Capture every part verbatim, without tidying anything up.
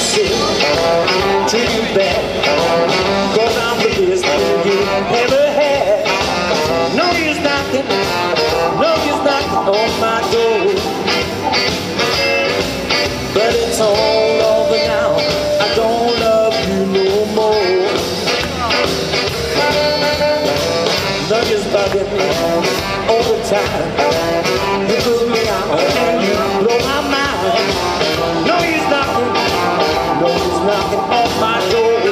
say to you back, 'cause I'm the best thing you ever had. No use knocking, no use knocking on my door, but it's all over now. I don't love you no more. No use bugging me all the time. You put me out and you blow my mind. No use knocking, no use knocking on my door,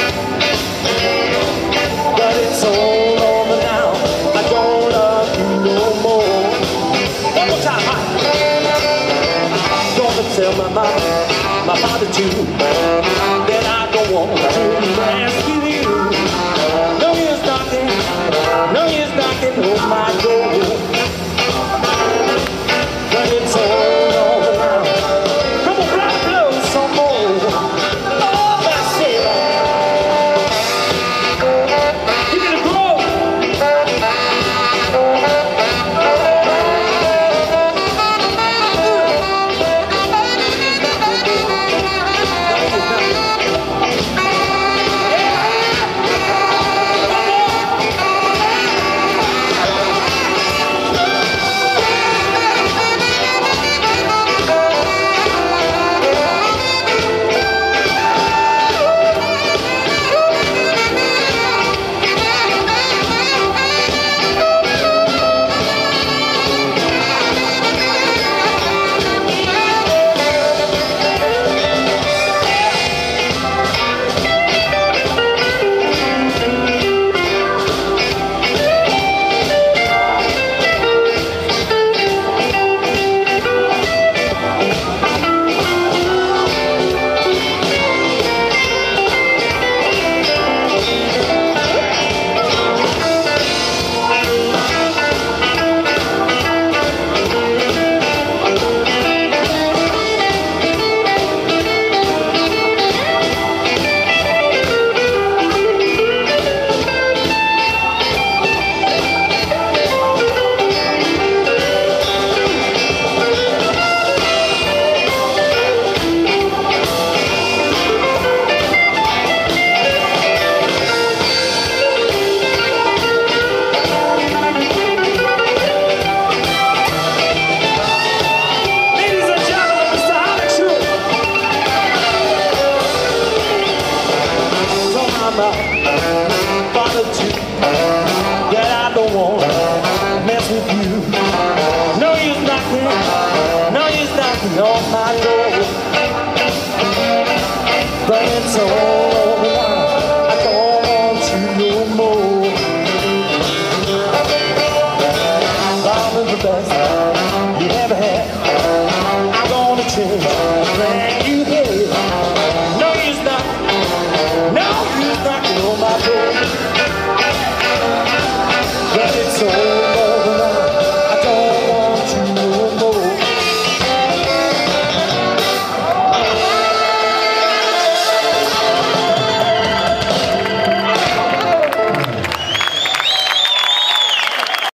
but it's all over now. I don't love you no more. One more time, huh? Gonna tell my mama, my father too, that I don't want to rescue you. No use knocking, no use knocking on my door, but it's all over now. Come on, rock, blow some more. Oh, that's it. Give me the groove. Father too, that I don't want to mess with you. No use knocking, no use knocking on my door, but it's all